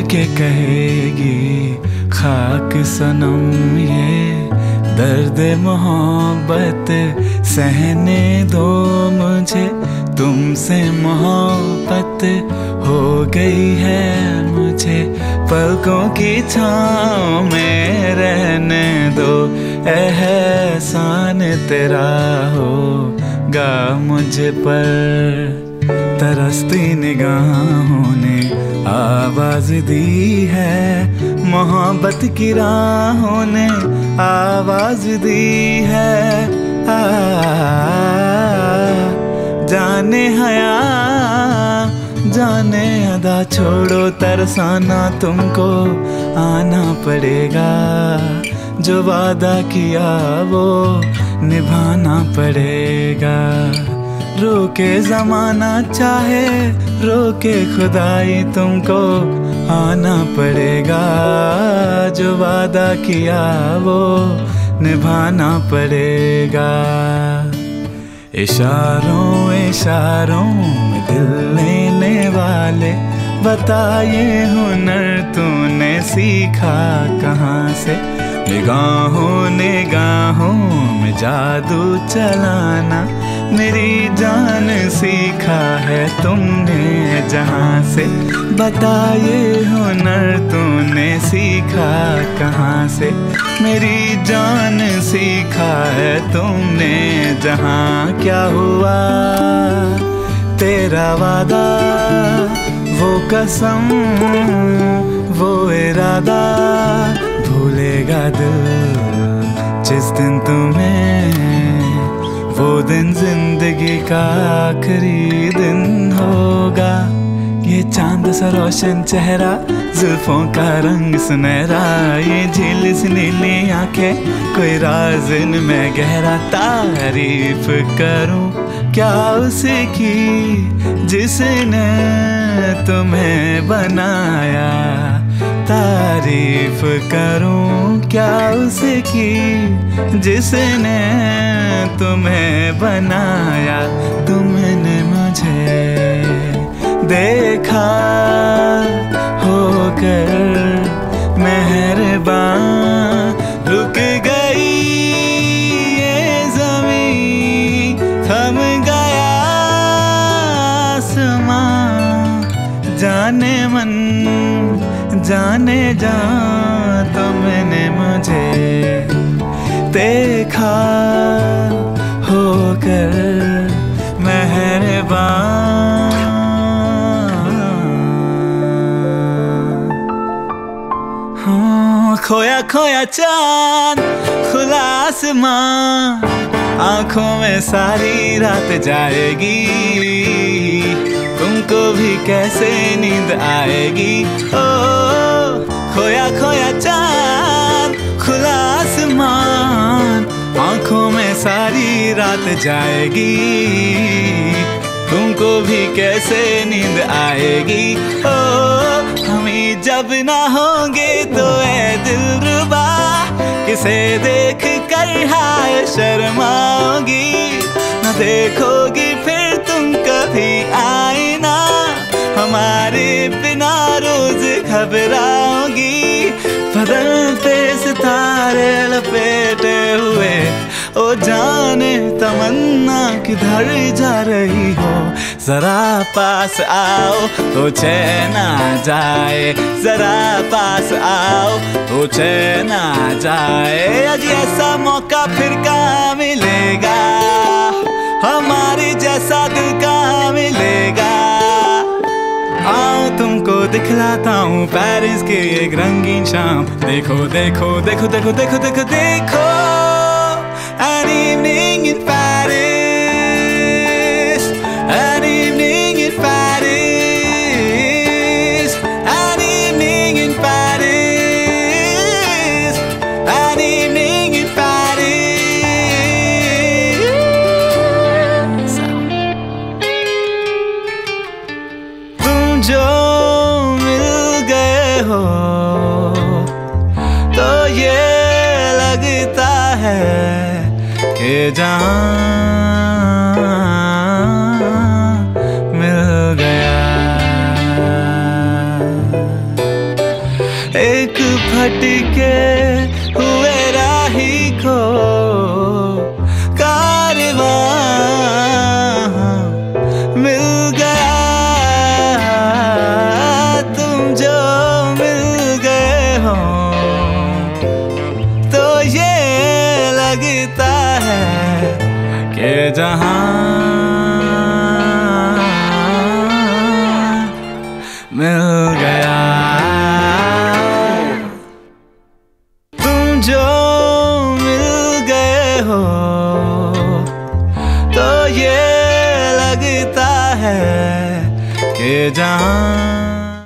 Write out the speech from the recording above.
के कहेगी खाक सनम ये दर्द मोहब्बत सहने दो मुझे, तुमसे मोहब्बत हो गई है मुझे, पलकों की छाँव में रहने दो, एहसान तेरा होगा मुझ पर। तरसती निगाहों ने आवाज दी है, मोहब्बत की राहों ने आवाज दी है। जाने हया जाने अदा छोड़ो तरसाना, तुमको आना पड़ेगा, जो वादा किया वो निभाना पड़ेगा। रोके ज़माना चाहे रोके खुदाई, तुमको आना पड़ेगा, जो वादा किया वो निभाना पड़ेगा। इशारों इशारों में दिल लेने वाले, बता ये हुनर तूने सीखा कहाँ से, निगाहों निगाहों में जादू चलाना मेरी जान सीखा है तुमने जहाँ से, बता ये हुनर तूने सीखा कहाँ से, मेरी जान सीखा है तुमने जहाँ। क्या हुआ तेरा वादा, वो कसम वो इरादा, भूलेगा दिल जिस दिन तुम्हें, वो दिन जिंदगी का आखिरी दिन होगा। ये चांद सा रोशन चेहरा, जुल्फों का रंग सुनहरा, ये झील सी नीली आंखें, कोई राज इनमें गहरा। तारीफ करूं क्या उसकी जिसने तुम्हें बनाया, तारीफ करूं क्या उसकी जिसने तुम्हें बनाया। तुमने मुझे देखा होकर मेहरबान, रुक गई ये ज़मीं, थम गया आसमां, जाने मन जाने जा तुमने मुझे देखा होकर मेहरबान। खोया खोया चांद खुला आसमां, आँखों में सारी रात जाएगी, तुमको भी कैसे नींद आएगी। ओ खोया खोया चांद खुला आसमान, आँखों में सारी रात जाएगी, तुमको भी कैसे नींद आएगी। ओ हम ही जब ना होंगे तो ऐ दिलरुबा, किसे देख कर हाय शर्माओगी, न देखोगी फिर तुम कभी आईना, हमारे बिना रोज घबराओगी। बदलते सितारे लपेटे हुए, ओ जाने तमन्ना किधर जा रही हो, जरा पास आओ तो चैन आ जाए, जरा पास आओ तो चैन आ जाए। आज ऐसा मौका फिर कहाँ मिलेगा, हमारे जैसा दिल कहाँ मिलेगा। आओ तुमको दिखलाता हूँ पेरिस की एक रंगीन शाम, देखो देखो देखो देखो देखो देखो देखो, an evening in Paris, an evening in Paris, an evening in Paris, an evening in Paris। तुम जो मिल गए हो तो ये लगता है कि जहाँ मिल गया। भटके हुए राही को कारवां मिल गया। तुम जो मिल गए हो तो ये लगता है कि जहां मिल गया। तुम जो मिल गए हो तो ये लगता है कि जहां